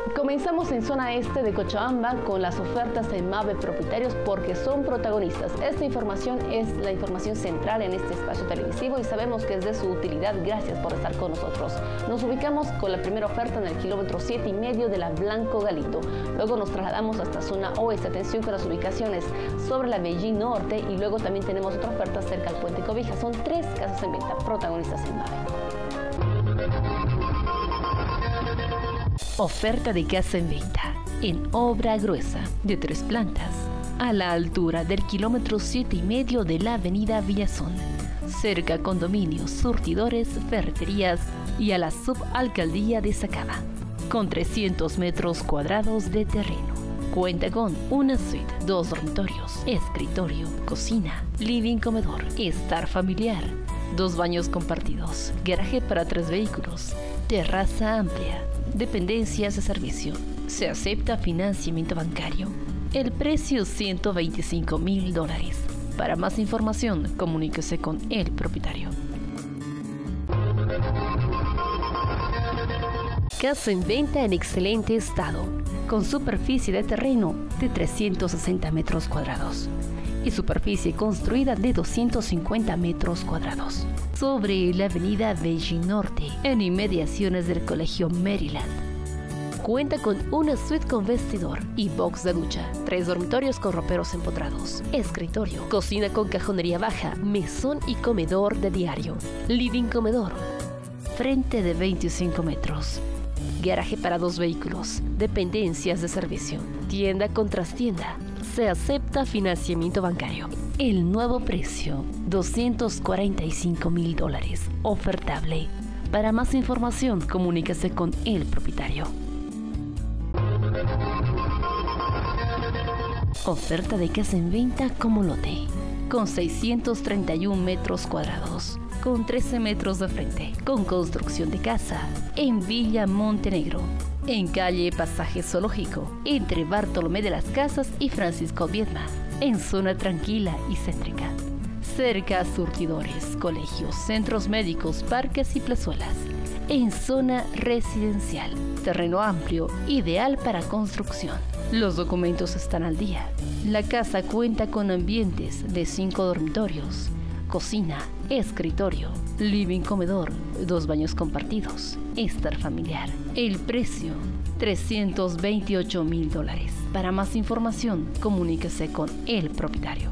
Comenzamos en zona este de Cochabamba con las ofertas en Mave Propietarios porque son protagonistas. Esta información es la información central en este espacio televisivo y sabemos que es de su utilidad. Gracias por estar con nosotros. Nos ubicamos con la primera oferta en el kilómetro 7,5 de la Blanco Galito. Luego nos trasladamos hasta zona oeste. Atención con las ubicaciones sobre la Beijing Norte y luego también tenemos otra oferta cerca al Puente Cobija. Son 3 casas en venta protagonistas en Mave. Oferta de casa en venta en obra gruesa de 3 plantas a la altura del kilómetro 7,5 de la avenida Villazón, cerca a condominios, surtidores, ferreterías y a la subalcaldía de Sacaba, con 300 metros cuadrados de terreno. Cuenta con una suite, 2 dormitorios, escritorio, cocina, living, comedor, estar familiar, 2 baños compartidos, garaje para 3 vehículos, terraza amplia, dependencias de servicio. Se acepta financiamiento bancario. El precio $125.000. Para más información, comuníquese con el propietario. Casa en venta en excelente estado, con superficie de terreno de 360 metros cuadrados y superficie construida de 250 metros cuadrados. Sobre la avenida Beijing Norte, en inmediaciones del Colegio Maryland. Cuenta con una suite con vestidor y box de ducha, 3 dormitorios con roperos empotrados, escritorio, cocina con cajonería baja, mesón y comedor de diario, living comedor, frente de 25 metros, garaje para 2 vehículos, dependencias de servicio, tienda con trastienda. Se acepta financiamiento bancario. El nuevo precio, $245.000, ofertable. Para más información, comuníquese con el propietario. Oferta de casa en venta como lote, con 631 metros cuadrados, con 13 metros de frente, con construcción de casa, en Villa Montenegro, en calle Pasaje Zoológico, entre Bartolomé de las Casas y Francisco Viedma, en zona tranquila y céntrica, cerca a surtidores, colegios, centros médicos, parques y plazuelas, en zona residencial, terreno amplio, ideal para construcción. Los documentos están al día. La casa cuenta con ambientes de 5 dormitorios, cocina, escritorio, living comedor, 2 baños compartidos, estar familiar. El precio, $328.000. Para más información, comuníquese con el propietario.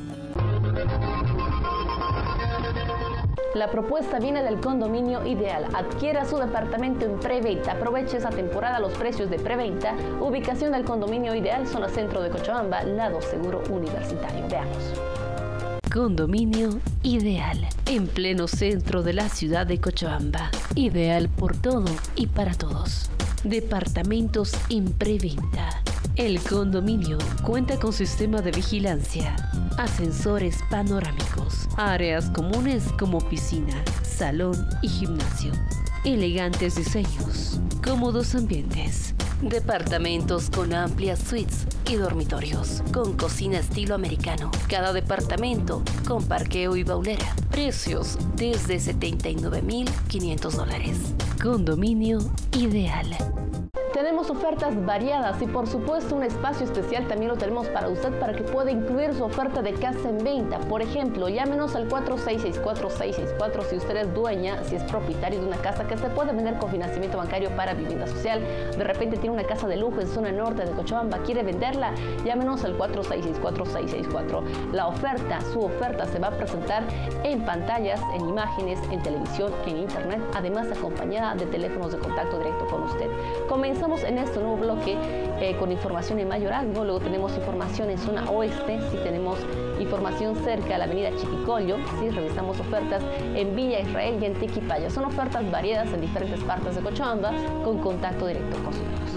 La propuesta viene del condominio ideal. Adquiera su departamento en preventa. Aproveche esa temporada los precios de preventa. Ubicación del condominio ideal, zona centro de Cochabamba, lado seguro universitario. Veamos. Condominio ideal, en pleno centro de la ciudad de Cochabamba. Ideal por todo y para todos. Departamentos en preventa. El condominio cuenta con sistema de vigilancia, ascensores panorámicos, áreas comunes como piscina, salón y gimnasio, elegantes diseños, cómodos ambientes, departamentos con amplias suites y dormitorios, con cocina estilo americano, cada departamento con parqueo y baulera, precios desde $79.500. Condominio ideal. Tenemos ofertas variadas y por supuesto un espacio especial también lo tenemos para usted para que pueda incluir su oferta de casa en venta. Por ejemplo, llámenos al 4664-664 si usted es dueña, si es propietario de una casa que se puede vender con financiamiento bancario para vivienda social. De repente tiene una casa de lujo en zona norte de Cochabamba, quiere venderla, llámenos al 4664-664. La oferta, su oferta se va a presentar en pantallas, en imágenes, en televisión, en internet, además acompañada de teléfonos de contacto directo con usted. Comenzamos en este nuevo bloque con información en Mayorazgo, luego tenemos información en zona oeste, sí tenemos información cerca a la avenida Chiquicollo, sí revisamos ofertas en Villa Israel y en Tiquipaya. Son ofertas variadas en diferentes partes de Cochabamba con contacto directo con nosotros.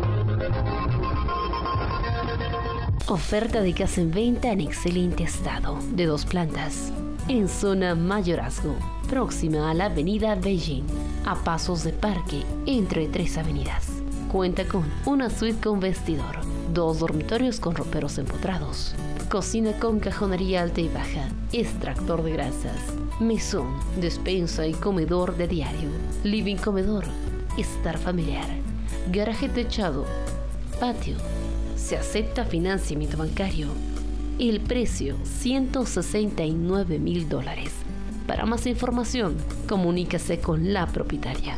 Oferta de casa en venta en excelente estado, de 2 plantas, en zona Mayorazgo, próxima a la avenida Beijing, a pasos de parque entre 3 avenidas. Cuenta con una suite con vestidor, 2 dormitorios con roperos empotrados, cocina con cajonería alta y baja, extractor de grasas, mesón, despensa y comedor de diario, living comedor, estar familiar, garaje techado, patio. Se acepta financiamiento bancario. El precio, $169,000. Para más información, comuníquese con la propietaria.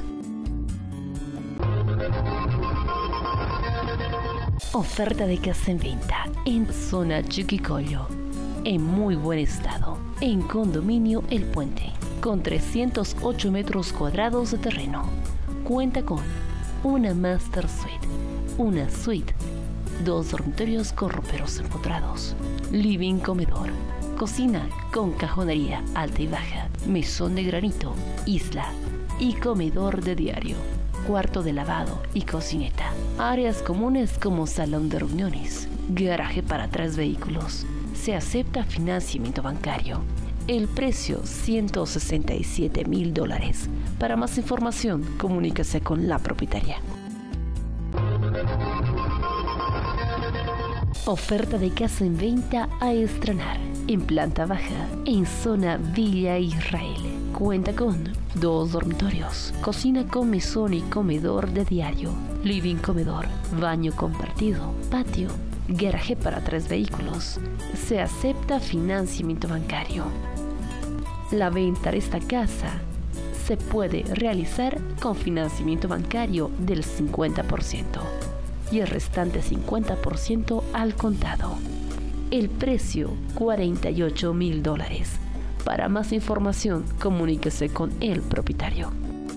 Oferta de casa en venta en zona Chuquicollo, en muy buen estado, en condominio El Puente, con 308 metros cuadrados de terreno. Cuenta con una master suite, una suite, 2 dormitorios con roperos empotrados, living comedor, cocina con cajonería alta y baja, mesón de granito, isla y comedor de diario, cuarto de lavado y cocineta. Áreas comunes como salón de reuniones, garaje para 3 vehículos. Se acepta financiamiento bancario. El precio, $167,000. Para más información, comuníquese con la propietaria. Oferta de casa en venta a estrenar. En planta baja, en zona Villa Israel. Cuenta con 2 dormitorios, cocina con mesón y comedor de diario, living comedor, baño compartido, patio, garaje para 3 vehículos. Se acepta financiamiento bancario. La venta de esta casa se puede realizar con financiamiento bancario del 50% y el restante 50% al contado. El precio, $48,000. Para más información, comuníquese con el propietario.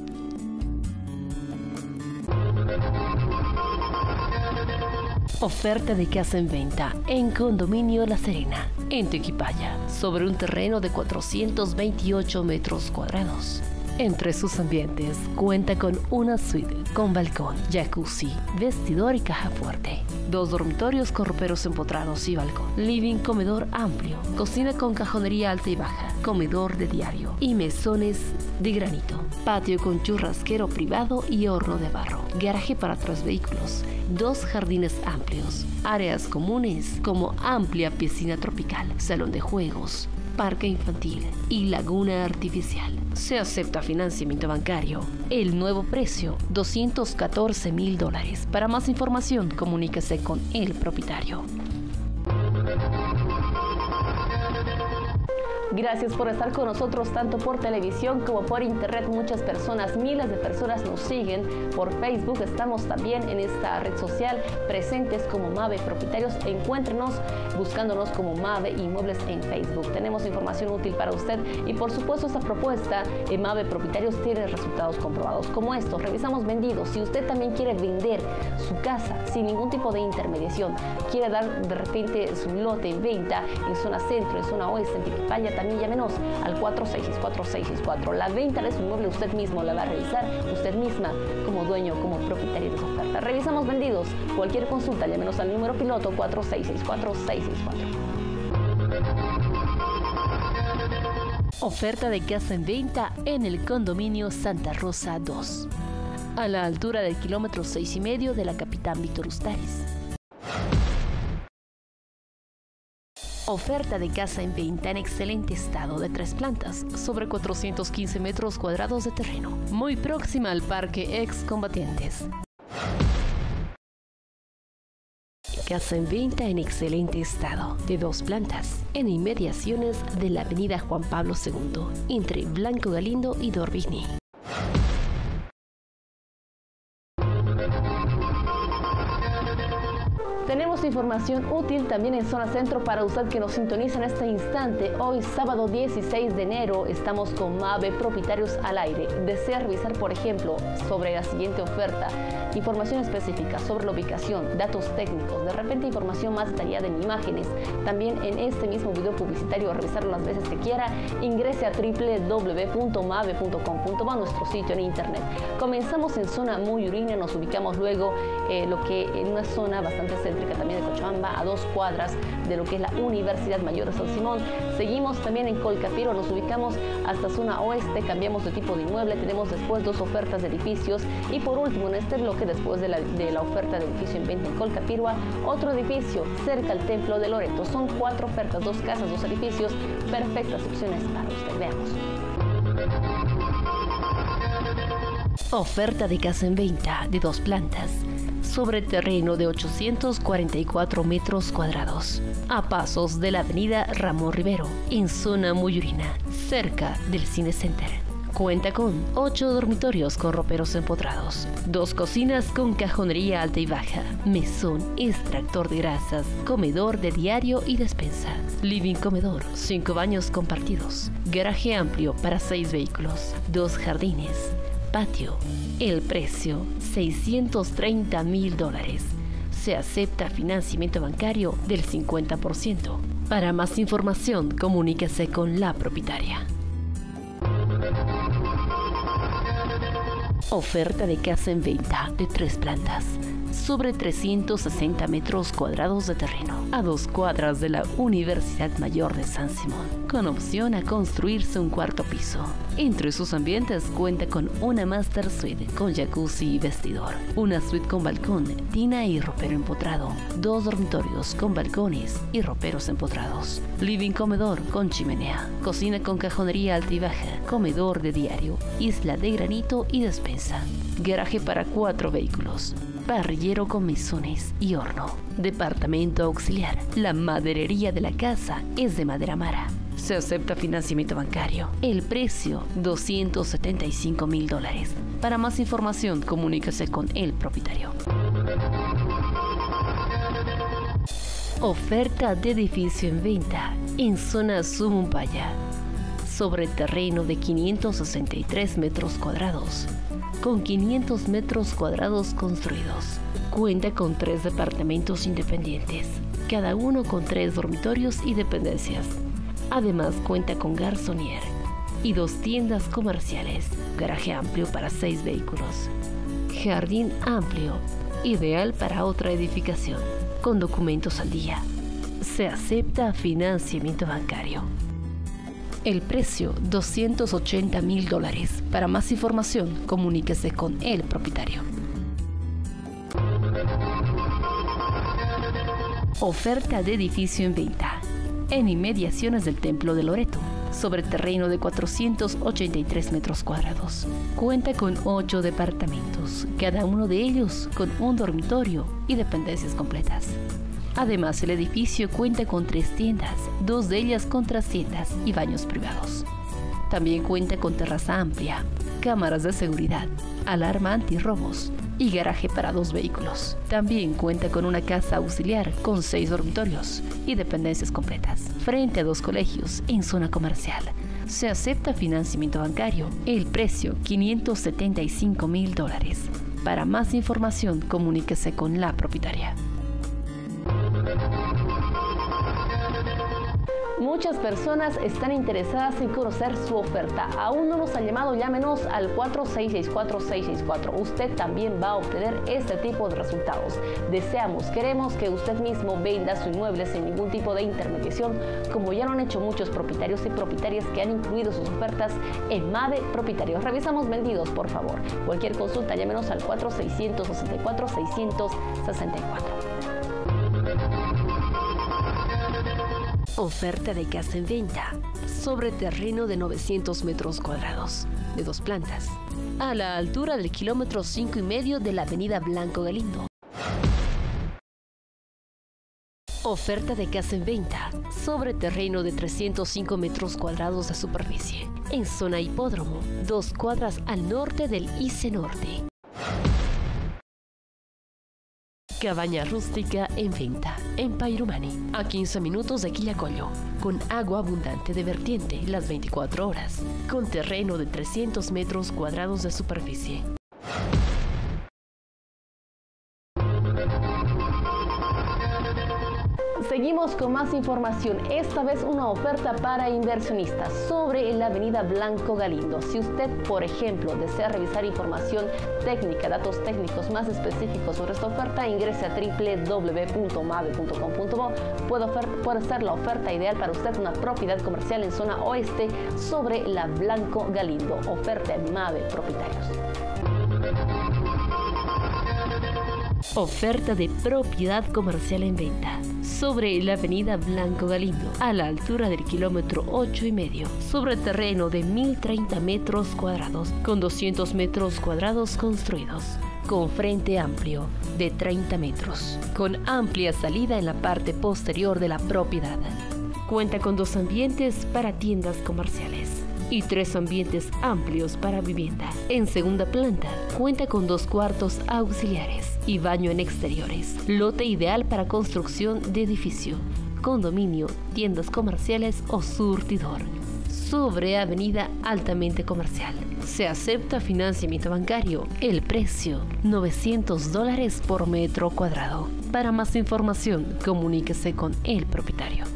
Oferta de casa en venta en condominio La Serena, en Tequipaya, sobre un terreno de 428 metros cuadrados. Entre sus ambientes, cuenta con una suite con balcón, jacuzzi, vestidor y caja fuerte, 2 dormitorios con roperos empotrados y balcón, living comedor amplio, cocina con cajonería alta y baja, comedor de diario y mesones de granito, patio con churrasquero privado y horno de barro, garaje para 3 vehículos, 2 jardines amplios, áreas comunes como amplia piscina tropical, salón de juegos, parque infantil y laguna artificial. Se acepta financiamiento bancario. El nuevo precio, $214,000. Para más información, comuníquese con el propietario. Gracias por estar con nosotros tanto por televisión como por internet. Muchas personas, miles de personas nos siguen por Facebook. Estamos también en esta red social presentes como Mave Propietarios. Encuéntrenos buscándonos como Mave Inmuebles en Facebook. Tenemos información útil para usted y por supuesto esta propuesta en Mave Propietarios tiene resultados comprobados como estos. Revisamos vendidos. Si usted también quiere vender su casa sin ningún tipo de intermediación, quiere dar de repente su lote en venta en zona centro, en zona oeste, en Tequipaya, también llámenos al 466-4664. La venta de su inmueble usted mismo la va a realizar, usted misma como dueño, como propietario de su oferta. Revisamos vendidos. Cualquier consulta, llámenos al número piloto 466-4664. Oferta de casa en venta en el condominio Santa Rosa 2, a la altura del kilómetro 6,5 de la Capitán Víctor Ustaris. Oferta de casa en venta en excelente estado de 3 plantas, sobre 415 metros cuadrados de terreno, muy próxima al Parque Excombatientes. Casa en venta en excelente estado, de 2 plantas, en inmediaciones de la avenida Juan Pablo II, entre Blanco Galindo y Dorbigny. Tenemos información útil también en zona centro para usted que nos sintoniza en este instante. Hoy, sábado 16 de enero, estamos con Mave Propietarios al aire. Desea revisar, por ejemplo, sobre la siguiente oferta, información específica sobre la ubicación, datos técnicos, de repente información más detallada en imágenes. También en este mismo video publicitario, revisarlo las veces que quiera, ingrese a www.mave.com.ba, nuestro sitio en internet. Comenzamos en zona Muyuringa, nos ubicamos luego lo que en una zona bastante céntrica también de Cochabamba, a 2 cuadras de lo que es la Universidad Mayor de San Simón. Seguimos también en Colcapiro, nos ubicamos hasta zona oeste, cambiamos de tipo de inmueble, tenemos después 2 ofertas de edificios y por último en este bloque, después de la oferta de edificio en venta en Colcapirua, otro edificio cerca al Templo de Loreto. Son 4 ofertas, 2 casas, 2 edificios, perfectas opciones para usted. Veamos. Oferta de casa en venta de 2 plantas sobre terreno de 844 metros cuadrados, a pasos de la avenida Ramón Rivero, en zona Muyurina, cerca del Cine Center. Cuenta con 8 dormitorios con roperos empotrados, 2 cocinas con cajonería alta y baja, mesón, extractor de grasas, comedor de diario y despensa, living comedor, 5 baños compartidos, garaje amplio para 6 vehículos, 2 jardines, patio. El precio, $630,000. Se acepta financiamiento bancario del 50%. Para más información, comuníquese con la propietaria. Oferta de casa en venta de 3 plantas sobre 360 metros cuadrados de terreno, a 2 cuadras de la Universidad Mayor de San Simón, con opción a construirse un 4º piso. Entre sus ambientes cuenta con una master suite con jacuzzi y vestidor, una suite con balcón, tina y ropero empotrado, 2 dormitorios con balcones y roperos empotrados, living comedor con chimenea, cocina con cajonería alta y baja, comedor de diario, isla de granito y despensa, garaje para 4 vehículos, parrillero con mesones y horno, departamento auxiliar. La maderería de la casa es de madera mara. Se acepta financiamiento bancario. El precio, $275,000. Para más información, comuníquese con el propietario. Oferta de edificio en venta en zona Sumumpaya, sobre terreno de 563 metros cuadrados, con 500 metros cuadrados construidos. Cuenta con 3 departamentos independientes, cada uno con 3 dormitorios y dependencias. Además cuenta con garzonier y 2 tiendas comerciales, garaje amplio para 6 vehículos, jardín amplio, ideal para otra edificación, con documentos al día. Se acepta financiamiento bancario. El precio, $280,000. Para más información, comuníquese con el propietario. Oferta de edificio en venta en inmediaciones del Templo de Loreto, sobre terreno de 483 metros cuadrados. Cuenta con 8 departamentos, cada uno de ellos con un dormitorio y dependencias completas. Además, el edificio cuenta con 3 tiendas, 2 de ellas con trastiendas y baños privados. También cuenta con terraza amplia, cámaras de seguridad, alarma antirrobos y garaje para 2 vehículos. También cuenta con una casa auxiliar con 6 dormitorios y dependencias completas, frente a 2 colegios en zona comercial. Se acepta financiamiento bancario. El precio, $575,000. Para más información, comuníquese con la propietaria. Muchas personas están interesadas en conocer su oferta. Aún no nos han llamado, llámenos al 4664-664. Usted también va a obtener este tipo de resultados. Queremos que usted mismo venda su inmueble sin ningún tipo de intermediación, como ya lo han hecho muchos propietarios y propietarias que han incluido sus ofertas en MAVE Propietarios. Revisamos vendidos, por favor. Cualquier consulta, llámenos al 4664-664. Oferta de casa en venta sobre terreno de 900 metros cuadrados, de 2 plantas, a la altura del kilómetro 5,5 de la avenida Blanco Galindo. Oferta de casa en venta sobre terreno de 305 metros cuadrados de superficie, en zona hipódromo, 2 cuadras al norte del ICE Norte. Cabaña rústica en venta en Pairumani, a 15 minutos de Quillacollo, con agua abundante de vertiente las 24 horas, con terreno de 300 metros cuadrados de superficie. Seguimos con más información, esta vez una oferta para inversionistas sobre la avenida Blanco Galindo. Si usted, por ejemplo, desea revisar información técnica, datos técnicos más específicos sobre esta oferta, ingrese a www.mave.com.bo. Puede ser la oferta ideal para usted, una propiedad comercial en zona oeste sobre la Blanco Galindo. Oferta en MAVE Propietarios. Oferta de propiedad comercial en venta sobre la avenida Blanco Galindo, a la altura del kilómetro 8,5, sobre terreno de 1030 metros cuadrados, con 200 metros cuadrados construidos, con frente amplio de 30 metros, con amplia salida en la parte posterior de la propiedad. Cuenta con 2 ambientes para tiendas comerciales y 3 ambientes amplios para vivienda. En segunda planta, cuenta con 2 cuartos auxiliares y baño en exteriores. Lote ideal para construcción de edificio, condominio, tiendas comerciales o surtidor. Sobre avenida altamente comercial. Se acepta financiamiento bancario. El precio, $900 por metro cuadrado. Para más información, comuníquese con el propietario.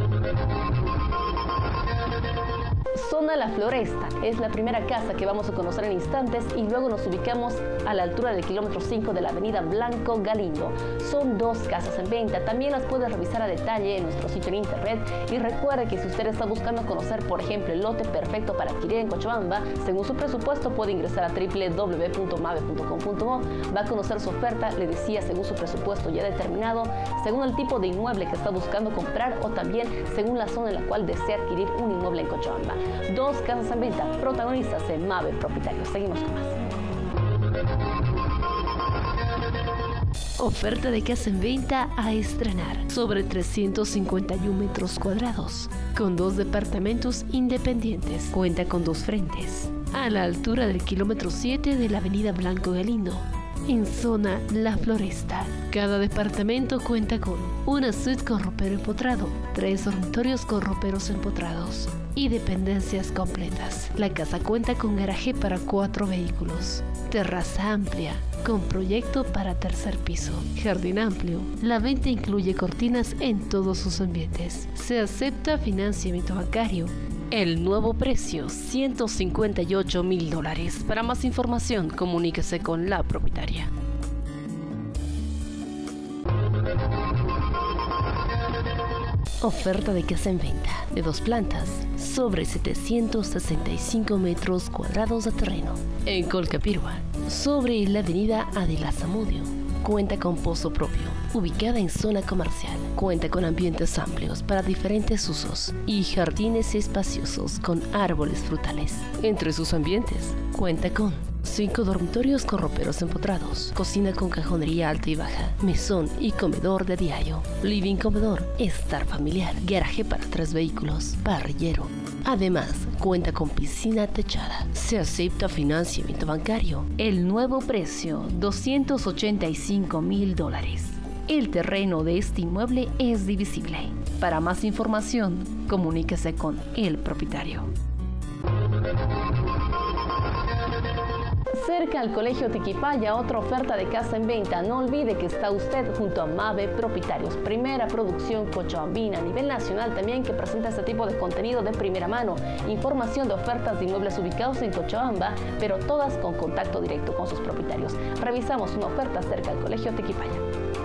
Zona La Floresta es la primera casa que vamos a conocer en instantes y luego nos ubicamos a la altura del kilómetro 5 de la avenida Blanco Galindo. Son 2 casas en venta, también las puede revisar a detalle en nuestro sitio en internet y recuerde que si usted está buscando conocer, por ejemplo, el lote perfecto para adquirir en Cochabamba, según su presupuesto puede ingresar a www.mave.com.bo, va a conocer su oferta, le decía, según su presupuesto ya determinado, según el tipo de inmueble que está buscando comprar o también según la zona en la cual desea adquirir un inmueble en Cochabamba. 2 casas en venta, protagonistas en Mave Propietarios. Seguimos con más. Oferta de casa en venta a estrenar sobre 351 metros cuadrados, con 2 departamentos independientes. Cuenta con 2 frentes, a la altura del kilómetro 7 de la avenida Blanco Galindo, en zona La Floresta. Cada departamento cuenta con una suite con ropero empotrado, 3 dormitorios con roperos empotrados y dependencias completas. La casa cuenta con garaje para 4 vehículos, terraza amplia con proyecto para 3er piso, jardín amplio. La venta incluye cortinas en todos sus ambientes. Se acepta financiamiento bancario. El nuevo precio, $158,000. Para más información, comuníquese con la propietaria. Oferta de casa en venta de 2 plantas sobre 765 metros cuadrados de terreno en Colcapirua, sobre la avenida Adela Zamudio. Cuenta con pozo propio, ubicada en zona comercial. Cuenta con ambientes amplios para diferentes usos y jardines espaciosos con árboles frutales. Entre sus ambientes, cuenta con 5 dormitorios con roperos empotrados, cocina con cajonería alta y baja, mesón y comedor de diario, living comedor, estar familiar, garaje para 3 vehículos, parrillero. Además, cuenta con piscina techada. Se acepta financiamiento bancario. El nuevo precio, $285,000. El terreno de este inmueble es divisible. Para más información, comuníquese con el propietario. Cerca al Colegio Tiquipaya, otra oferta de casa en venta. No olvide que está usted junto a Mave Propietarios, primera producción cochabambina a nivel nacional también que presenta este tipo de contenido de primera mano. Información de ofertas de inmuebles ubicados en Cochabamba, pero todas con contacto directo con sus propietarios. Revisamos una oferta cerca al Colegio Tiquipaya.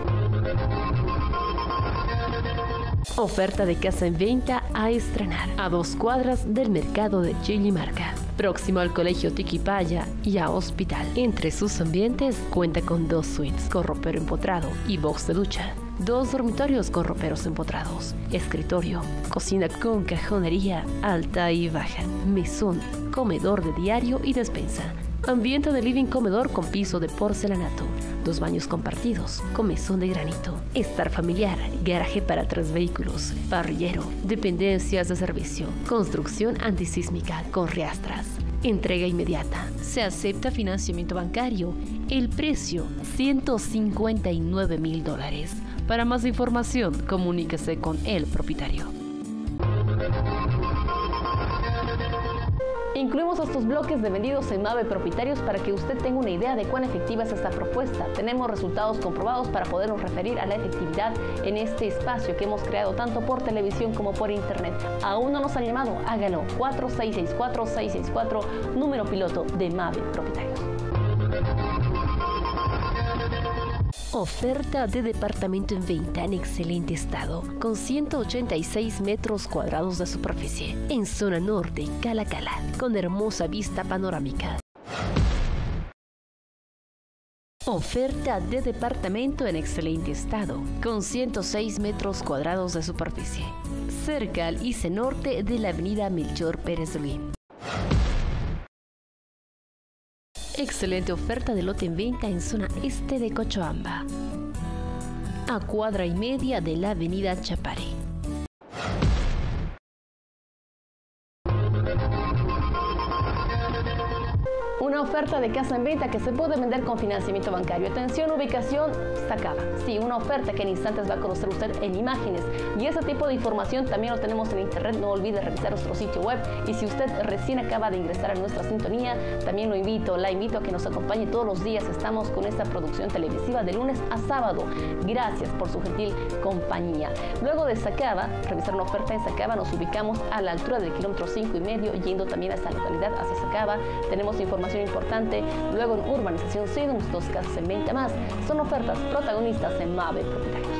Oferta de casa en venta a estrenar a 2 cuadras del mercado de Chilimarca, próximo al Colegio Tiquipaya y a Hospital. Entre sus ambientes cuenta con 2 suites con ropero empotrado y box de ducha, 2 dormitorios con roperos empotrados, escritorio, cocina con cajonería alta y baja, mesón, comedor de diario y despensa. Ambiente de living comedor con piso de porcelanato, 2 baños compartidos, con mesón de granito, estar familiar, garaje para 3 vehículos, parrillero, dependencias de servicio, construcción antisísmica con riastras, entrega inmediata. Se acepta financiamiento bancario. El precio, $159,000. Para más información, comuníquese con el propietario. Incluimos estos bloques de vendidos en Mave Propietarios para que usted tenga una idea de cuán efectiva es esta propuesta. Tenemos resultados comprobados para podernos referir a la efectividad en este espacio que hemos creado tanto por televisión como por internet. Aún no nos han llamado, hágalo. 4664-664, número piloto de Mave Propietarios. Oferta de departamento en venta en excelente estado, con 186 metros cuadrados de superficie, en zona norte, Cala Cala, con hermosa vista panorámica. Oferta de departamento en excelente estado, con 106 metros cuadrados de superficie, cerca al ICE Norte de la avenida Melchor Pérez de Holguín. Excelente oferta de lote en venta en zona este de Cochabamba, a cuadra y media de la avenida Chapare. Una oferta de casa en venta que se puede vender con financiamiento bancario. Atención, ubicación, Sacaba. Sí, una oferta que en instantes va a conocer usted en imágenes. Y ese tipo de información también lo tenemos en internet. No olvide revisar nuestro sitio web. Y si usted recién acaba de ingresar a nuestra sintonía, también la invito a que nos acompañe todos los días. Estamos con esta producción televisiva de lunes a sábado. Gracias por su gentil compañía. Luego de Sacaba, revisar una oferta en Sacaba, nos ubicamos a la altura del kilómetro 5,5, yendo también a esta localidad, hacia Sacaba. Tenemos información importante. Luego en Urbanización Sidums, 2 casas en venta más. Son ofertas protagonistas en Mave Propietarios.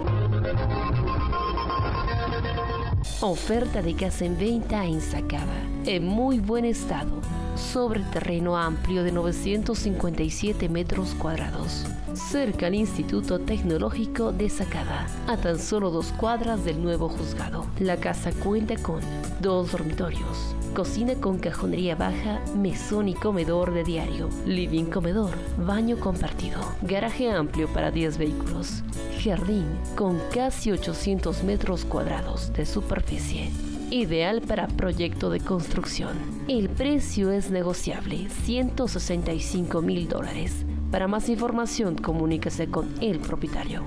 Oferta de casa en venta en Sacaba, en muy buen estado, sobre terreno amplio de 957 metros cuadrados, cerca al Instituto Tecnológico de Sacaba, a tan solo 2 cuadras del nuevo juzgado. La casa cuenta con 2 dormitorios, cocina con cajonería baja, mesón y comedor de diario, living comedor, baño compartido, garaje amplio para 10 vehículos, jardín con casi 800 metros cuadrados de superficie. Ideal para proyecto de construcción. El precio es negociable, $165,000. Para más información, comuníquese con el propietario.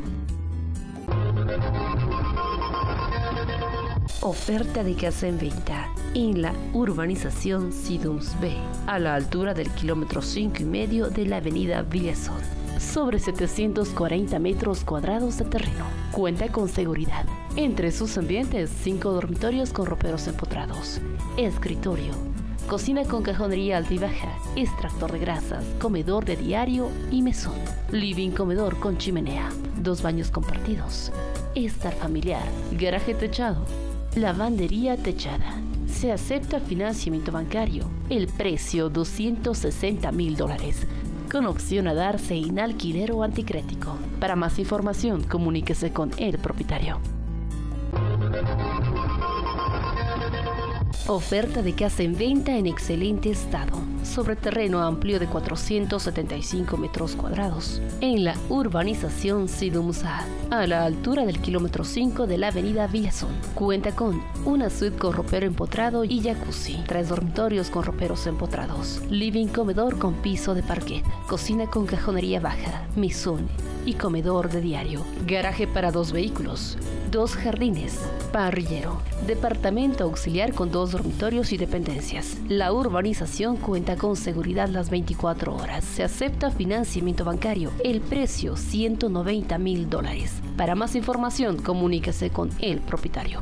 Oferta de casa en venta en la urbanización Sidums B, a la altura del kilómetro 5,5 de la avenida Villazón. Sobre 740 metros cuadrados de terreno. Cuenta con seguridad. Entre sus ambientes, 5 dormitorios con roperos empotrados, escritorio, cocina con cajonería alta y baja, extractor de grasas, comedor de diario y mesón, living comedor con chimenea, 2 baños compartidos, estar familiar, garaje techado, lavandería techada. Se acepta financiamiento bancario. El precio $260,000, con opción a darse en alquiler o anticrético. Para más información, comuníquese con el propietario. Oferta de casa en venta en excelente estado, sobre terreno amplio de 475 metros cuadrados, en la urbanización Sidums A, a la altura del kilómetro 5 de la avenida Villazón. Cuenta con una suite con ropero empotrado y jacuzzi, 3 dormitorios con roperos empotrados, living comedor con piso de parquet, cocina con cajonería baja, mesón y comedor de diario, garaje para 2 vehículos, 2 jardines, parrillero, departamento auxiliar con 2 dormitorios y dependencias. La urbanización cuenta con seguridad las 24 horas. Se acepta financiamiento bancario. El precio $190,000. Para más información, comuníquese con el propietario.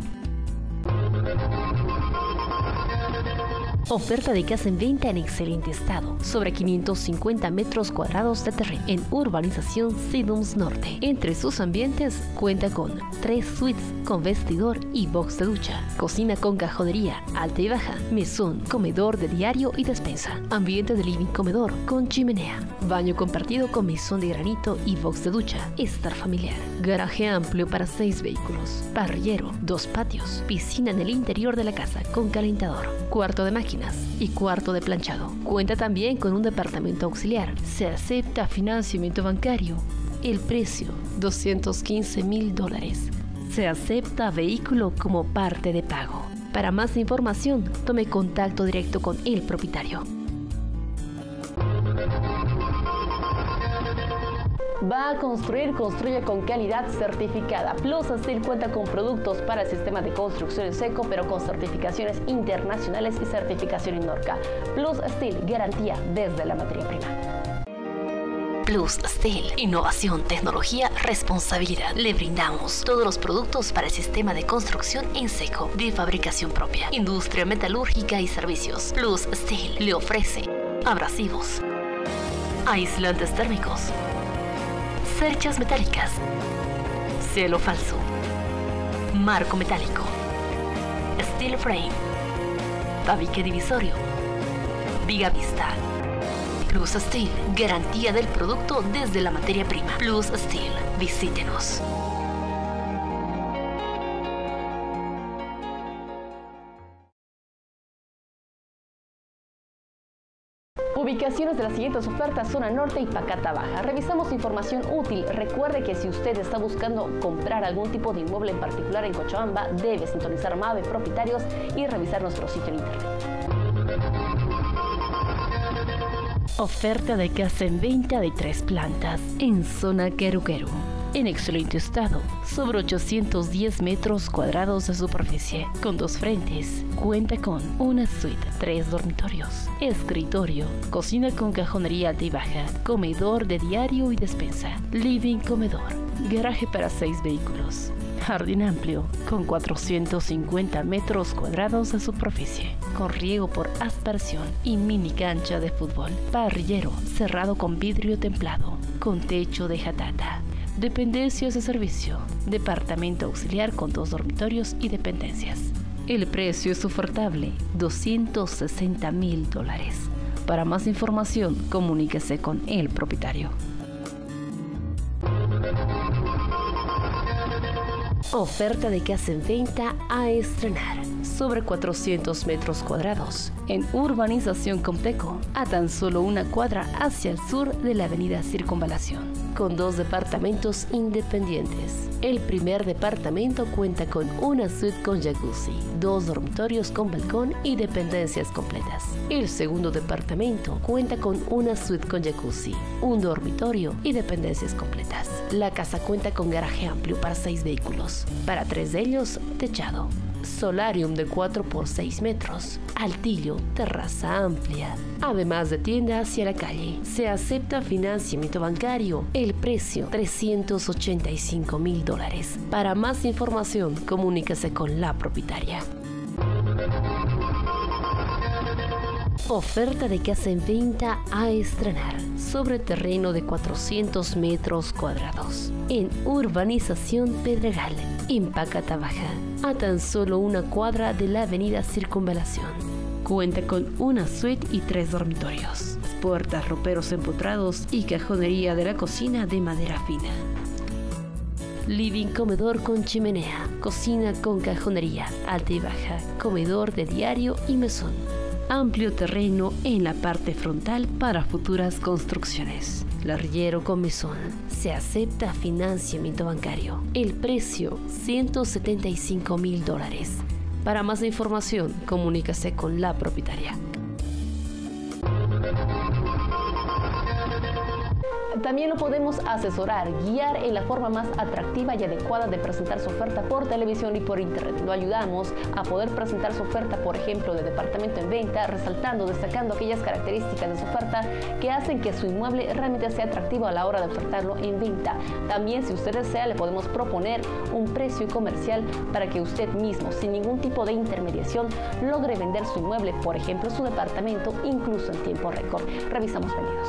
Oferta de casa en venta en excelente estado, sobre 550 metros cuadrados de terreno, en urbanización Sidums Norte. Entre sus ambientes cuenta con 3 suites con vestidor y box de ducha, cocina con cajonería alta y baja, mesón, comedor de diario y despensa, ambiente de living comedor con chimenea, baño compartido con mesón de granito y box de ducha, estar familiar, garaje amplio para 6 vehículos, parrillero, 2 patios, piscina en el interior de la casa con calentador, cuarto de máquinas y cuarto de planchado. Cuenta también con un departamento auxiliar. Se acepta financiamiento bancario. El precio, $215,000. Se acepta vehículo como parte de pago. Para más información, tome contacto directo con el propietario. Va a construir, construye con calidad certificada. Plus Steel cuenta con productos para el sistema de construcción en seco, pero con certificaciones internacionales y certificación INNORCA. Plus Steel, garantía desde la materia prima. Plus Steel, innovación, tecnología, responsabilidad. Le brindamos todos los productos para el sistema de construcción en seco, de fabricación propia, industria metalúrgica y servicios. Plus Steel le ofrece abrasivos, aislantes térmicos, cerchas metálicas, cielo falso, marco metálico, steel frame, tabique divisorio, viga vista, Plus Steel, garantía del producto desde la materia prima. Plus Steel, visítenos. Ubicaciones de las siguientes ofertas: zona norte y Pacata Baja. Revisamos información útil. Recuerde que si usted está buscando comprar algún tipo de inmueble en particular en Cochabamba, debe sintonizar Mave Propietarios y revisar nuestro sitio en internet. Oferta de casa en venta de 3 plantas en zona Queruqueru. En excelente estado, sobre 810 metros cuadrados de superficie, con 2 frentes. Cuenta con una suite, 3 dormitorios, escritorio, cocina con cajonería alta y baja, comedor de diario y despensa, living comedor, garaje para 6 vehículos, jardín amplio con 450 metros cuadrados de superficie, con riego por aspersión y mini cancha de fútbol, parrillero cerrado con vidrio templado, con techo de jatata. Dependencias de servicio, departamento auxiliar con 2 dormitorios y dependencias. El precio es ofertable, $260,000. Para más información, comuníquese con el propietario. Oferta de casa en venta a estrenar. Sobre 400 metros cuadrados. En urbanización Comteco, a tan solo una cuadra hacia el sur de la avenida Circunvalación, con 2 departamentos independientes. El primer departamento cuenta con una suite con jacuzzi, 2 dormitorios con balcón y dependencias completas. El segundo departamento cuenta con una suite con jacuzzi, un dormitorio y dependencias completas. La casa cuenta con garaje amplio para 6 vehículos, para 3 de ellos techado. Solarium de 4 por 6 metros, altillo, terraza amplia, además de tienda hacia la calle. Se acepta financiamiento bancario. El precio, $385,000. Para más información, comuníquese con la propietaria. Oferta de casa en venta a estrenar sobre terreno de 400 metros cuadrados en urbanización Pedregal, en Pacata Baja, a tan solo una cuadra de la avenida Circunvalación. Cuenta con una suite y 3 dormitorios, puertas, roperos empotrados y cajonería de la cocina de madera fina. Living comedor con chimenea, cocina con cajonería alta y baja, comedor de diario y mesón. Amplio terreno en la parte frontal para futuras construcciones. Larguero con mesón. Se acepta financiamiento bancario. El precio, $175,000. Para más información, comuníquese con la propietaria. También lo podemos asesorar, guiar en la forma más atractiva y adecuada de presentar su oferta por televisión y por internet. Lo ayudamos a poder presentar su oferta, por ejemplo, de departamento en venta, resaltando, destacando aquellas características de su oferta que hacen que su inmueble realmente sea atractivo a la hora de ofertarlo en venta. También, si usted desea, le podemos proponer un precio comercial para que usted mismo, sin ningún tipo de intermediación, logre vender su inmueble, por ejemplo, su departamento, incluso en tiempo récord. Revisamos pedidos.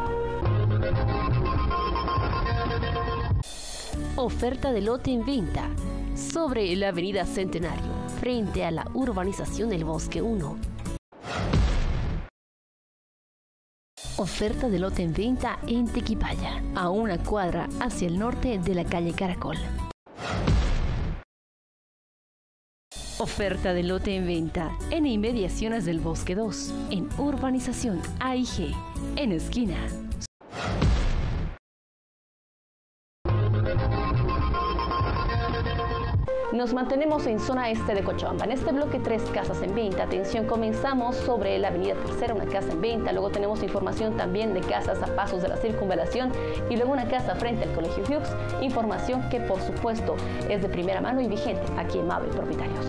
Oferta de lote en venta sobre la avenida Centenario, frente a la urbanización El Bosque 1. Oferta de lote en venta en Tequipaya, a una cuadra hacia el norte de la calle Caracol. Oferta de lote en venta en inmediaciones del Bosque 2, en urbanización AIG, en esquina. Nos mantenemos en zona este de Cochabamba. En este bloque 3 casas en venta. Atención, comenzamos sobre la avenida Tercera, una casa en venta. Luego tenemos información también de casas a pasos de la Circunvalación y luego una casa frente al Colegio Hughes. Información que por supuesto es de primera mano y vigente aquí en Mave Propietarios.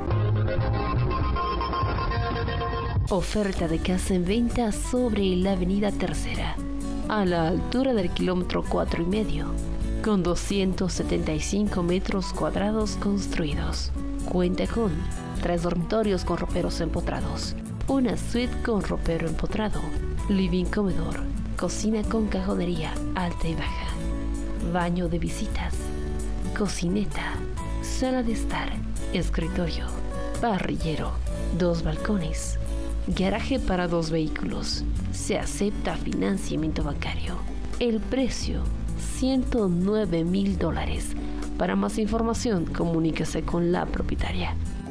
Oferta de casa en venta sobre la avenida Tercera, a la altura del kilómetro 4,5. Con 275 metros cuadrados construidos. Cuenta con 3 dormitorios con roperos empotrados, una suite con ropero empotrado, living comedor, cocina con cajonería alta y baja, baño de visitas, cocineta, sala de estar, escritorio, parrillero, 2 balcones, Garaje para 2 vehículos. Se acepta financiamiento bancario. El precio, $109,000. Para más información, comuníquese con la propietaria.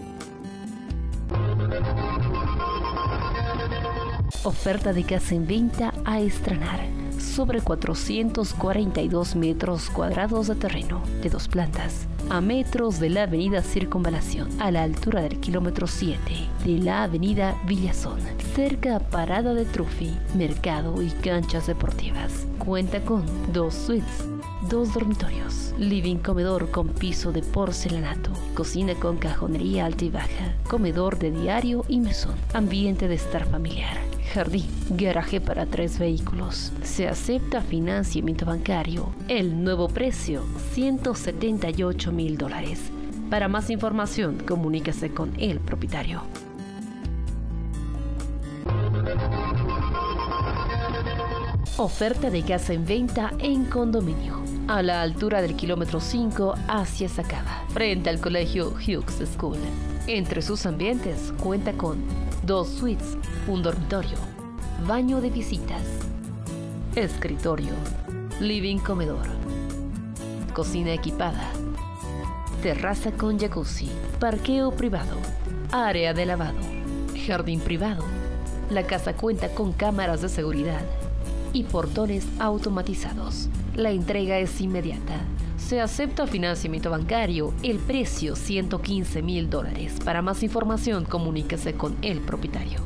Oferta de casa en venta a estrenar. Sobre 442 metros cuadrados de terreno, de 2 plantas, a metros de la avenida Circunvalación, a la altura del kilómetro 7 de la avenida Villazón, cerca a Parada de Trufi, mercado y canchas deportivas. Cuenta con 2 suites, 2 dormitorios, living comedor con piso de porcelanato, cocina con cajonería alta y baja, comedor de diario y mesón, ambiente de estar familiar. Jardín, garaje para 3 vehículos. Se acepta financiamiento bancario. El nuevo precio, $178,000. Para más información, comuníquese con el propietario. Oferta de casa en venta en condominio. A la altura del kilómetro 5 hacia Sacaba, frente al colegio Hughes School. Entre sus ambientes cuenta con 2 suites, un dormitorio, baño de visitas, escritorio, living comedor, cocina equipada, terraza con jacuzzi, parqueo privado, área de lavado, jardín privado. La casa cuenta con cámaras de seguridad y portones automatizados. La entrega es inmediata. Se acepta financiamiento bancario. El precio, $115,000. Para más información, comuníquese con el propietario.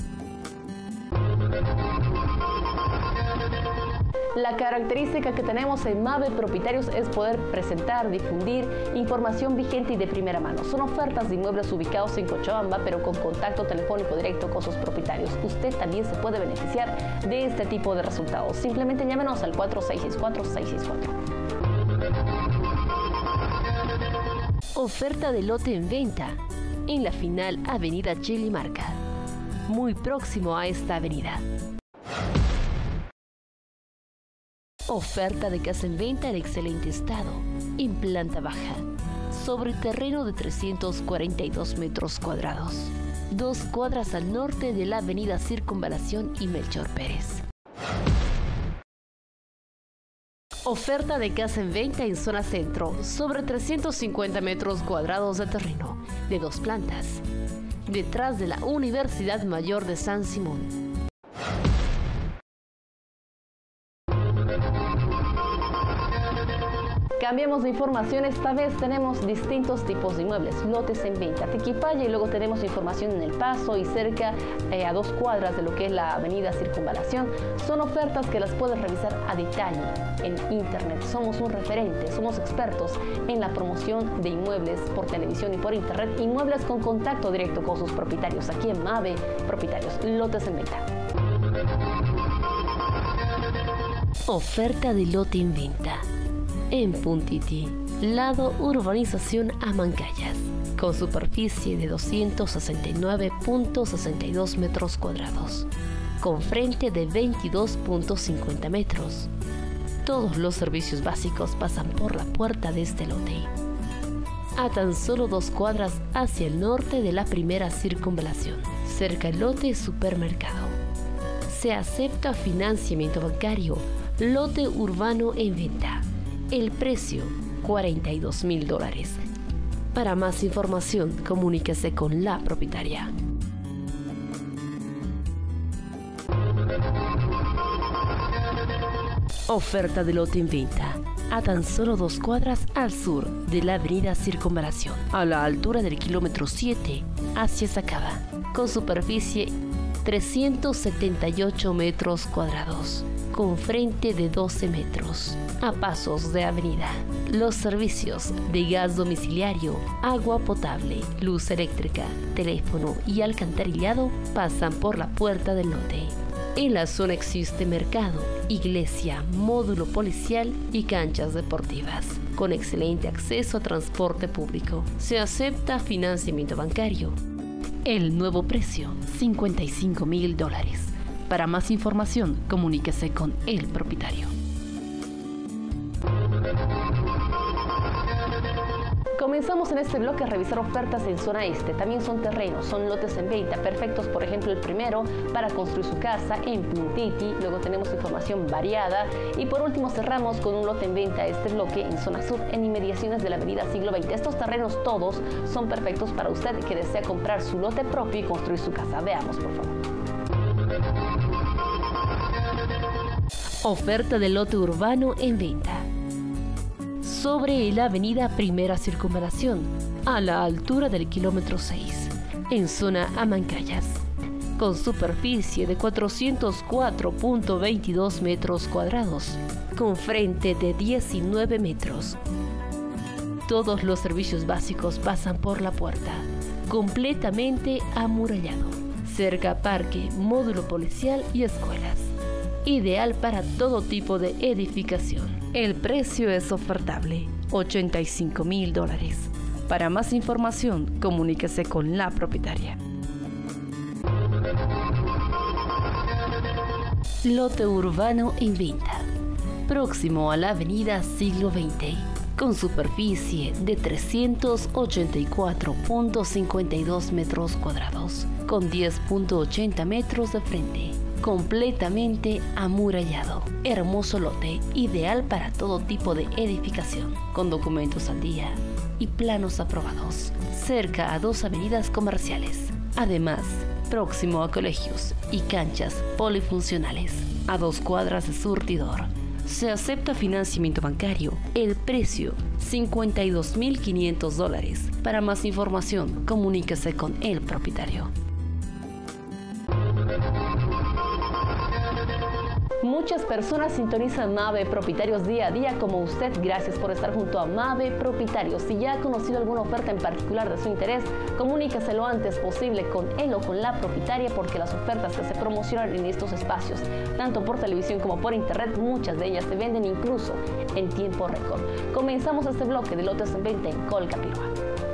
La característica que tenemos en MAVE Propietarios es poder presentar, difundir información vigente y de primera mano. Son ofertas de inmuebles ubicados en Cochabamba, pero con contacto telefónico directo con sus propietarios. Usted también se puede beneficiar de este tipo de resultados. Simplemente llámenos al 4664-664. Oferta de lote en venta en la final Avenida Chilimarca, muy próximo a esta avenida. Oferta de casa en venta en excelente estado, en planta baja, sobre terreno de 342 metros cuadrados, 2 cuadras al norte de la avenida Circunvalación y Melchor Pérez. Oferta de casa en venta en zona centro, sobre 350 metros cuadrados de terreno, de 2 plantas, detrás de la Universidad Mayor de San Simón. Cambiamos de información, esta vez tenemos distintos tipos de inmuebles, lotes en venta, Tiquipaya, y luego tenemos información en El Paso y cerca a 2 cuadras de lo que es la avenida Circunvalación. Son ofertas que las puedes revisar a detalle en internet. Somos un referente, somos expertos en la promoción de inmuebles por televisión y por internet, inmuebles con contacto directo con sus propietarios, aquí en MAVE Propietarios, lotes en venta. Oferta de lote en venta en Puntiti, lado urbanización Amancayas, con superficie de 269.62 metros cuadrados, con frente de 22.50 metros. Todos los servicios básicos pasan por la puerta de este lote. A tan solo 2 cuadras hacia el norte de la primera circunvalación, cerca al lote supermercado. Se acepta financiamiento bancario, lote urbano en venta. El precio, $42,000. Para más información, comuníquese con la propietaria. Oferta de lote en venta a tan solo 2 cuadras al sur de la avenida Circunvalación, a la altura del kilómetro 7 hacia Sacaba, con superficie 378 metros cuadrados, con frente de 12 metros, a pasos de avenida. Los servicios de gas domiciliario, agua potable, luz eléctrica, teléfono y alcantarillado pasan por la puerta del lote. En la zona existe mercado, iglesia, módulo policial y canchas deportivas, con excelente acceso a transporte público. Se acepta financiamiento bancario. El nuevo precio, $55,000. Para más información, comuníquese con el propietario. Comenzamos en este bloque a revisar ofertas en zona este. También son terrenos, son lotes en venta, perfectos, por ejemplo, el primero para construir su casa en Puntiti. Luego tenemos información variada y por último cerramos con un lote en venta, este bloque en zona sur, en inmediaciones de la avenida Siglo XX. Estos terrenos todos son perfectos para usted que desea comprar su lote propio y construir su casa. Veamos, por favor. Oferta de lote urbano en venta. Sobre la avenida Primera Circunvalación, a la altura del kilómetro 6, en zona Amancayas, con superficie de 404.22 metros cuadrados, con frente de 19 metros. Todos los servicios básicos pasan por la puerta, completamente amurallado, cerca parque, módulo policial y escuelas. Ideal para todo tipo de edificación. El precio es ofertable, $85,000. Para más información, comuníquese con la propietaria. Lote urbano en venta, próximo a la avenida Siglo XX, con superficie de 384.52 metros cuadrados, con 10.80 metros de frente. Completamente amurallado. Hermoso lote, ideal para todo tipo de edificación, con documentos al día y planos aprobados. Cerca a 2 avenidas comerciales. Además, próximo a colegios y canchas polifuncionales. A 2 cuadras de surtidor. Se acepta financiamiento bancario. El precio, $52,500. Para más información, comuníquese con el propietario. Muchas personas sintonizan Mave Propietarios día a día como usted. Gracias por estar junto a Mave Propietarios. Si ya ha conocido alguna oferta en particular de su interés, comuníquese lo antes posible con él o con la propietaria, porque las ofertas que se promocionan en estos espacios, tanto por televisión como por internet, muchas de ellas se venden incluso en tiempo récord. Comenzamos este bloque de lotes en venta en Colcapirua.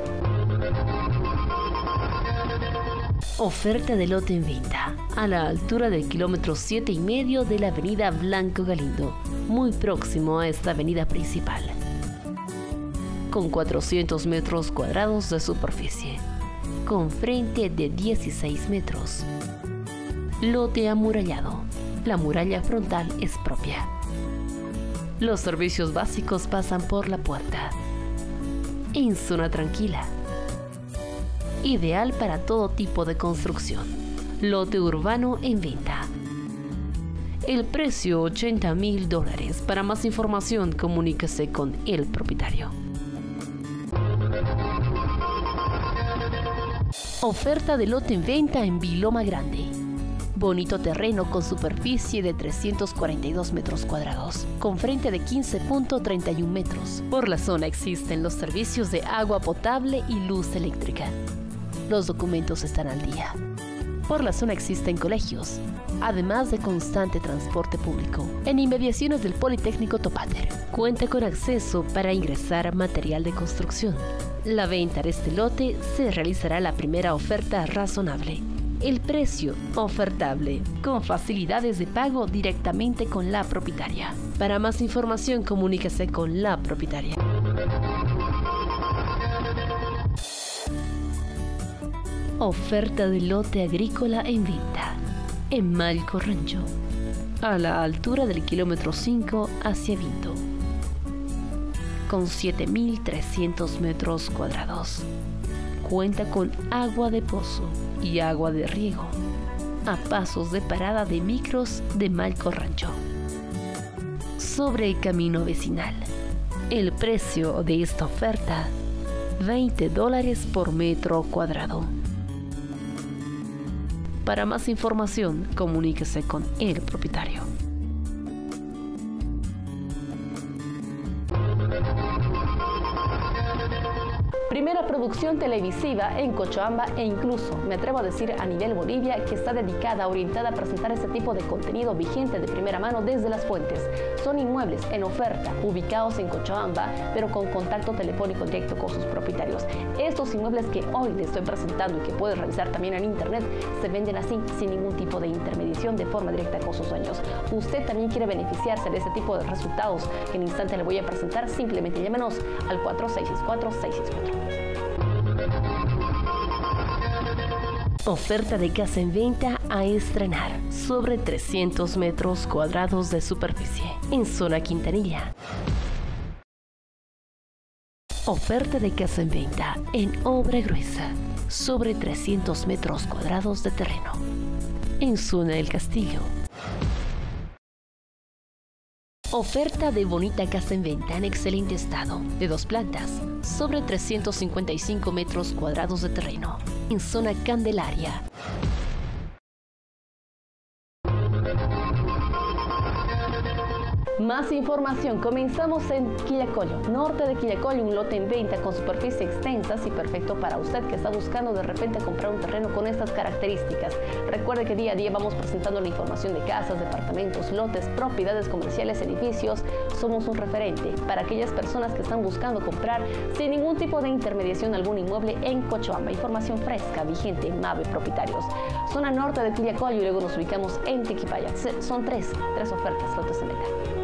Oferta de lote en venta, a la altura del kilómetro 7,5 de la avenida Blanco Galindo, muy próximo a esta avenida principal, con 400 metros cuadrados de superficie, con frente de 16 metros. Lote amurallado, la muralla frontal es propia. Los servicios básicos pasan por la puerta. En zona tranquila. Ideal para todo tipo de construcción. Lote urbano en venta. El precio, $80,000. Para más información, comuníquese con el propietario. Oferta de lote en venta en Viloma Grande. Bonito terreno con superficie de 342 metros cuadrados, con frente de 15.31 metros. Por la zona existen los servicios de agua potable y luz eléctrica. Los documentos están al día. Por la zona existen colegios, además de constante transporte público. En inmediaciones del Politécnico Topater, cuenta con acceso para ingresar material de construcción. La venta de este lote se realizará la primera oferta razonable. El precio ofertable, con facilidades de pago directamente con la propietaria. Para más información, comuníquese con la propietaria. Oferta de lote agrícola en venta, en Malco Rancho, a la altura del kilómetro 5 hacia Vinto, con 7.300 metros cuadrados. Cuenta con agua de pozo y agua de riego, a pasos de parada de micros de Malco Rancho. Sobre el camino vecinal. El precio de esta oferta, $20 por metro cuadrado. Para más información, comuníquese con el propietario. Primera producción televisiva en Cochabamba e incluso, me atrevo a decir, a nivel Bolivia, que está dedicada, orientada a presentar este tipo de contenido vigente de primera mano desde las fuentes. Son inmuebles en oferta, ubicados en Cochabamba, pero con contacto telefónico directo con sus propietarios. Estos inmuebles que hoy les estoy presentando y que puedes revisar también en internet, se venden así, sin ningún tipo de intermediación, de forma directa con sus dueños. Usted también quiere beneficiarse de este tipo de resultados que en instante le voy a presentar. Simplemente llámenos al 4664-664. Oferta de casa en venta a estrenar sobre 300 metros cuadrados de superficie en zona Quintanilla. Oferta de casa en venta en obra gruesa sobre 300 metros cuadrados de terreno en zona El Castillo. Oferta de bonita casa en venta en excelente estado, de 2 plantas, sobre 355 metros cuadrados de terreno, en zona Candelaria. Más información. Comenzamos en Quillacollo, norte de Quillacollo, un lote en venta con superficie extensa y perfecto para usted que está buscando de repente comprar un terreno con estas características. Recuerde que día a día vamos presentando la información de casas, departamentos, lotes, propiedades comerciales, edificios. Somos un referente para aquellas personas que están buscando comprar sin ningún tipo de intermediación algún inmueble en Cochabamba. Información fresca, vigente, MAVE Propietarios. Zona norte de Quillacollo y luego nos ubicamos en Tiquipaya. Son tres ofertas, lotes en venta.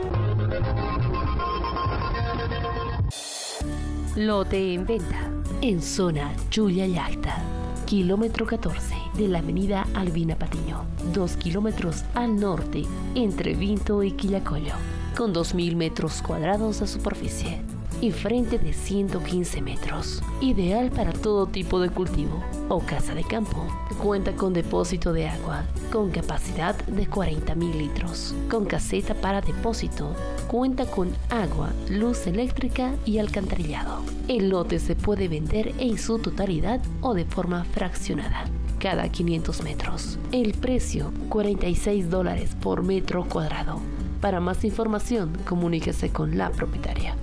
Lote en venta en zona Chullallacta, kilómetro 14 de la avenida Albina Patiño, 2 kilómetros al norte entre Vinto y Quillacollo, con 2.000 metros cuadrados de superficie y frente de 115 metros, ideal para todo tipo de cultivo o casa de campo. Cuenta con depósito de agua con capacidad de 40.000 litros, con caseta para depósito. Cuenta con agua, luz eléctrica y alcantarillado. El lote se puede vender en su totalidad o de forma fraccionada, cada 500 metros. El precio, $46 por metro cuadrado. Para más información, comuníquese con la propietaria.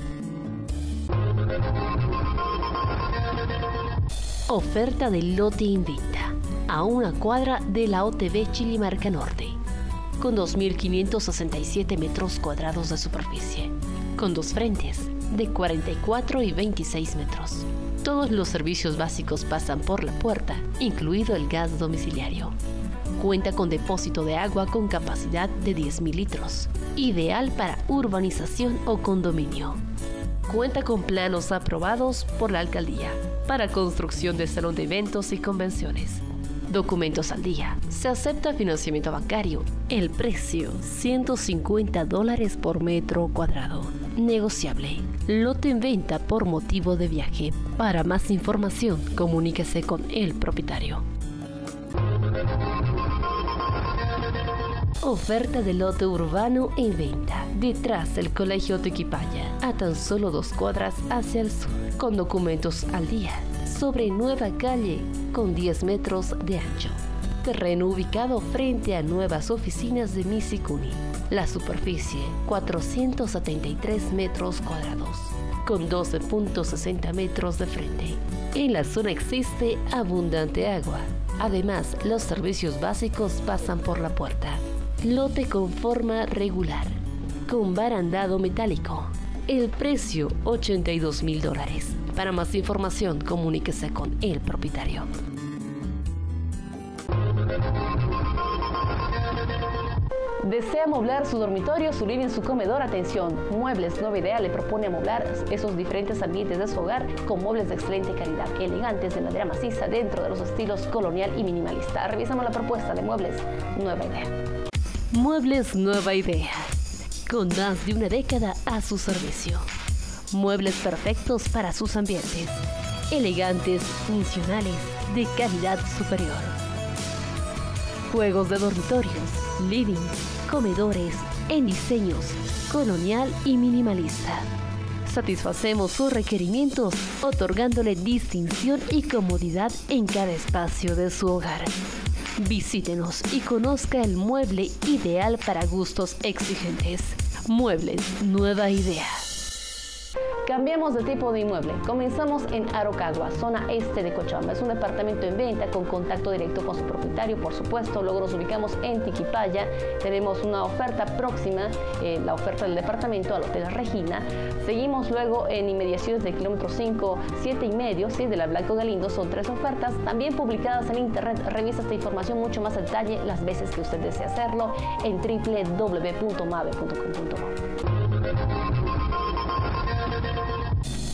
Oferta del lote en venta a una cuadra de la OTB Chilimarca Norte, con 2.567 metros cuadrados de superficie, con 2 frentes de 44 y 26 metros. Todos los servicios básicos pasan por la puerta, incluido el gas domiciliario. Cuenta con depósito de agua con capacidad de 10.000 litros, ideal para urbanización o condominio. Cuenta con planos aprobados por la alcaldía para construcción de salón de eventos y convenciones. Documentos al día. Se acepta financiamiento bancario. El precio, $150 por metro cuadrado. Negociable. Lote en venta por motivo de viaje. Para más información, comuníquese con el propietario. Oferta de lote urbano en venta, detrás del Colegio Tiquipaya, a tan solo 2 cuadras hacia el sur, con documentos al día, sobre nueva calle con 10 metros de ancho. Terreno ubicado frente a nuevas oficinas de Misicuni. La superficie, 473 metros cuadrados, con 12.60 metros de frente. En la zona existe abundante agua. Además, los servicios básicos pasan por la puerta. Lote con forma regular, con barandado metálico. El precio, $82.000. Para más información, comuníquese con el propietario. ¿Desea amoblar su dormitorio, su living, su comedor? Atención, Muebles Nueva Idea le propone amoblar esos diferentes ambientes de su hogar con muebles de excelente calidad, elegantes, de madera maciza, dentro de los estilos colonial y minimalista. Revisamos la propuesta de Muebles Nueva Idea. Muebles Nueva Idea, con más de una década a su servicio. Muebles perfectos para sus ambientes, elegantes, funcionales, de calidad superior. Juegos de dormitorios, living, comedores, en diseños colonial y minimalista. Satisfacemos sus requerimientos otorgándole distinción y comodidad en cada espacio de su hogar. Visítenos y conozca el mueble ideal para gustos exigentes. Muebles Nueva Idea. Cambiamos de tipo de inmueble. Comenzamos en Arocagua, zona este de Cochabamba. Es un departamento en venta con contacto directo con su propietario, por supuesto. Luego nos ubicamos en Tiquipaya. Tenemos una oferta próxima, la oferta del departamento al Hotel Regina. Seguimos luego en inmediaciones del kilómetro 5, 7 y medio, ¿sí? De la Blanco Galindo. Son 3 ofertas, también publicadas en internet. Revisa esta información mucho más a detalle las veces que usted desee hacerlo en www.mave.com.bo.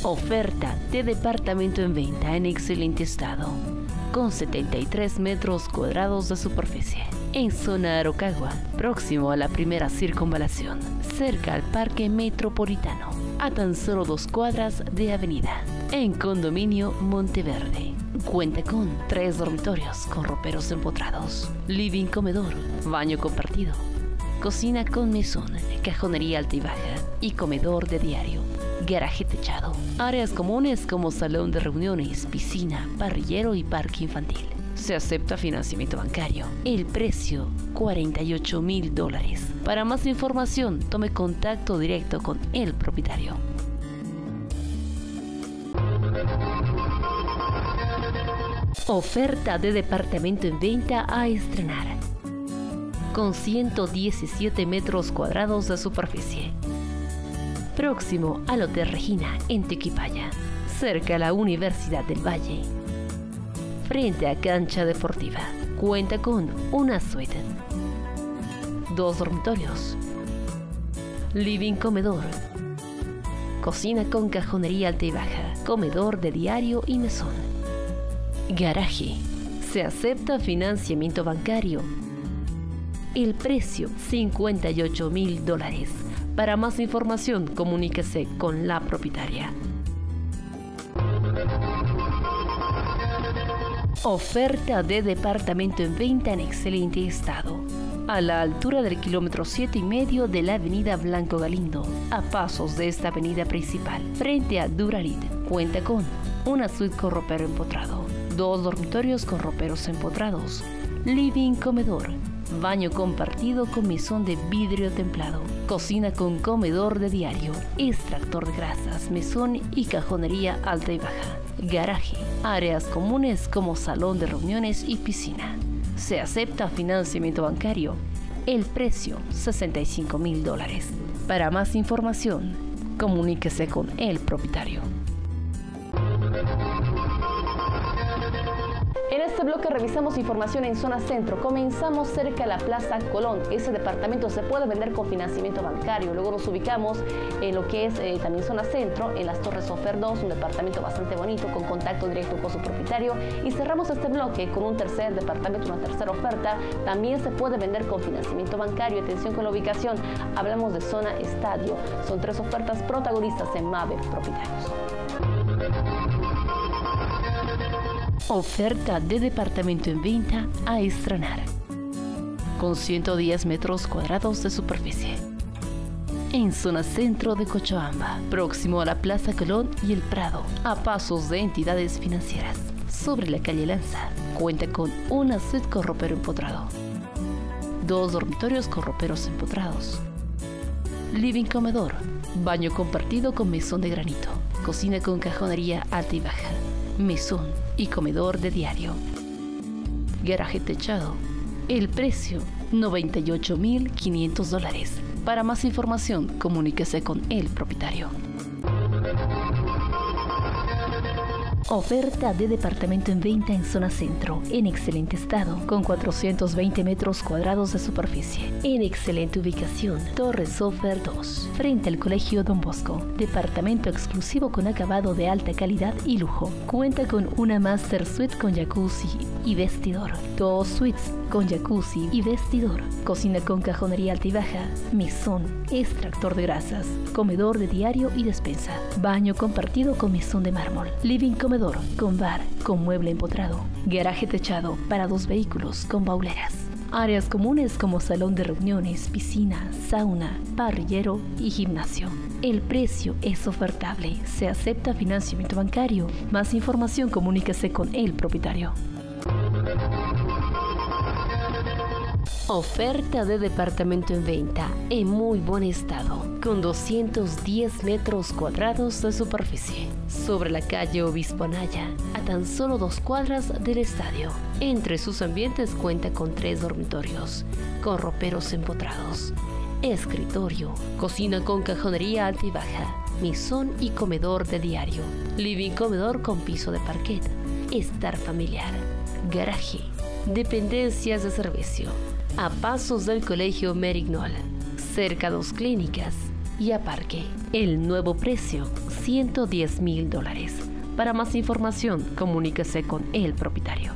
Oferta de departamento en venta en excelente estado, con 73 metros cuadrados de superficie, en zona Araucagua, próximo a la primera circunvalación, cerca al Parque Metropolitano, a tan solo 2 cuadras de avenida, en condominio Monteverde. Cuenta con 3 dormitorios con roperos empotrados, living comedor, baño compartido, cocina con mesón, cajonería alta y baja y comedor de diario, garaje techado, áreas comunes como salón de reuniones, piscina, parrillero y parque infantil. Se acepta financiamiento bancario. El precio, $48,000. Para más información, tome contacto directo con el propietario. Oferta de departamento en venta a estrenar, con 117 metros cuadrados de superficie, próximo al Hotel Regina en Tequipaya, cerca a la Universidad del Valle, frente a cancha deportiva. Cuenta con una suite, 2 dormitorios, living comedor, cocina con cajonería alta y baja, comedor de diario y mesón, garaje. Se acepta financiamiento bancario. El precio, $58,000. Para más información, comuníquese con la propietaria. Oferta de departamento en venta en excelente estado, a la altura del kilómetro 7,5 de la avenida Blanco Galindo, a pasos de esta avenida principal, frente a Duralit. Cuenta con una suite con ropero empotrado, 2 dormitorios con roperos empotrados, living comedor, baño compartido con mesón de vidrio templado, cocina con comedor de diario, extractor de grasas, mesón y cajonería alta y baja, garaje, áreas comunes como salón de reuniones y piscina. Se acepta financiamiento bancario. El precio, $65,000. Para más información, comuníquese con el propietario. En este bloque revisamos información en zona centro. Comenzamos cerca de la Plaza Colón. Ese departamento se puede vender con financiamiento bancario. Luego nos ubicamos en lo que es también zona centro, en las Torres Sofer 2, un departamento bastante bonito con contacto directo con su propietario. Y cerramos este bloque con un tercer departamento, una tercera oferta. También se puede vender con financiamiento bancario. Atención con la ubicación. Hablamos de zona estadio. Son 3 ofertas protagonistas en MAVE Propietarios. Oferta de departamento en venta a estrenar, con 110 metros cuadrados de superficie, en zona centro de Cochabamba, próximo a la Plaza Colón y el Prado, a pasos de entidades financieras, sobre la calle Lanza. Cuenta con una suite con ropero empotrado, 2 dormitorios con roperos empotrados, living comedor, baño compartido con mesón de granito, cocina con cajonería alta y baja, mesón y comedor de diario, garaje techado. El precio, $98,500. Para más información, comuníquese con el propietario. Oferta de departamento en venta en zona centro, en excelente estado, con 420 metros cuadrados de superficie, en excelente ubicación, Torres Sofer 2, frente al Colegio Don Bosco. Departamento exclusivo con acabado de alta calidad y lujo. Cuenta con una master suite con jacuzzi y vestidor, 2 suites con jacuzzi y vestidor, cocina con cajonería alta y baja, mesón, extractor de grasas, comedor de diario y despensa, baño compartido con mesón de mármol, living comedor con bar, con mueble empotrado, garaje techado para 2 vehículos con bauleras, áreas comunes como salón de reuniones, piscina, sauna, parrillero y gimnasio. El precio es ofertable. Se acepta financiamiento bancario. Más información, comuníquese con el propietario. Oferta de departamento en venta en muy buen estado, con 210 metros cuadrados de superficie, sobre la calle Obispo Anaya, a tan solo 2 cuadras del estadio. Entre sus ambientes cuenta con 3 dormitorios, con roperos empotrados, escritorio, cocina con cajonería alta y baja, mesón y comedor de diario, living comedor con piso de parquet, estar familiar, garaje, dependencias de servicio, a pasos del Colegio Merignol, cerca 2 clínicas, y aparque. El nuevo precio, $110,000. Para más información, comuníquese con el propietario.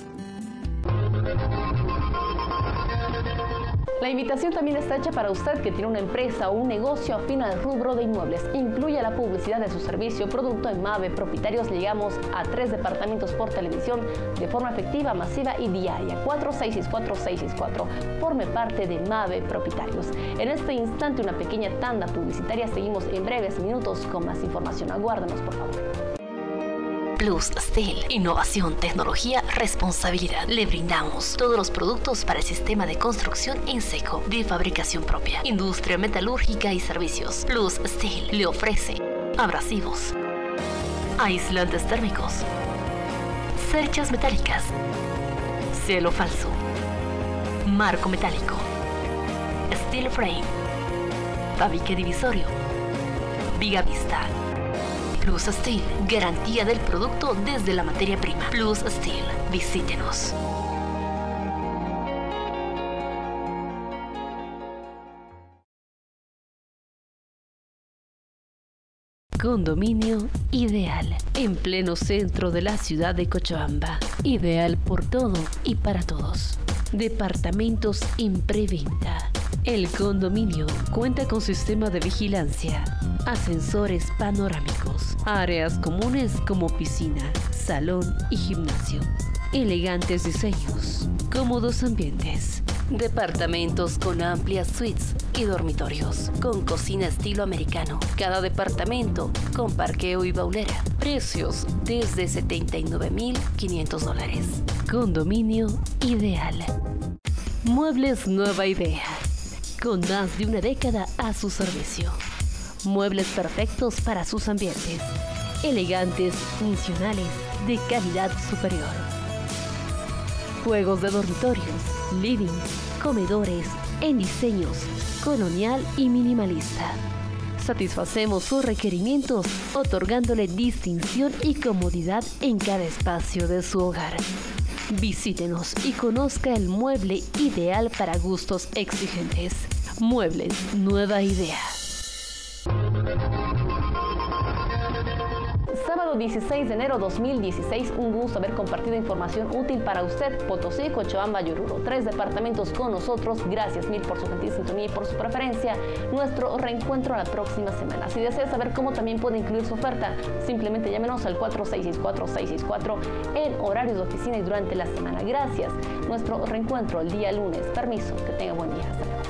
La invitación también está hecha para usted que tiene una empresa o un negocio afín al rubro de inmuebles. Incluye la publicidad de su servicio, producto en MAVE. Propietarios llegamos a 3 departamentos por televisión de forma efectiva, masiva y diaria. 4664664. Forme parte de MAVE Propietarios. En este instante una pequeña tanda publicitaria. Seguimos en breves minutos con más información. Aguárdenos, por favor. Plus Steel, innovación, tecnología, responsabilidad. Le brindamos todos los productos para el sistema de construcción en seco, de fabricación propia, industria metalúrgica y servicios. Plus Steel le ofrece abrasivos, aislantes térmicos, cerchas metálicas, cielo falso, marco metálico, steel frame, tabique divisorio, viga vista. Plus Steel, garantía del producto desde la materia prima. Plus Steel, visítenos. Condominio Ideal, en pleno centro de la ciudad de Cochabamba. Ideal por todo y para todos. Departamentos en preventa. El condominio cuenta con sistema de vigilancia, ascensores panorámicos, áreas comunes como piscina, salón y gimnasio, elegantes diseños, cómodos ambientes, departamentos con amplias suites y dormitorios, con cocina estilo americano, cada departamento con parqueo y baulera, precios desde $79,500. Condominio Ideal. Muebles Nueva Idea, con más de una década a su servicio. Muebles perfectos para sus ambientes, elegantes, funcionales, de calidad superior. Juegos de dormitorios, living, comedores, en diseños colonial y minimalista. Satisfacemos sus requerimientos, otorgándole distinción y comodidad en cada espacio de su hogar. Visítenos y conozca el mueble ideal para gustos exigentes. Muebles Nueva Idea. Sábado 16 de enero 2016, un gusto haber compartido información útil para usted. Potosí, Cochabamba y Oruro, 3 departamentos con nosotros. Gracias mil por su gentil sintonía y por su preferencia. Nuestro reencuentro la próxima semana. Si desea saber cómo también puede incluir su oferta, simplemente llámenos al 4664664 en horarios de oficina y durante la semana. Gracias. Nuestro reencuentro el día lunes. Permiso, que tenga buen día. Hasta luego.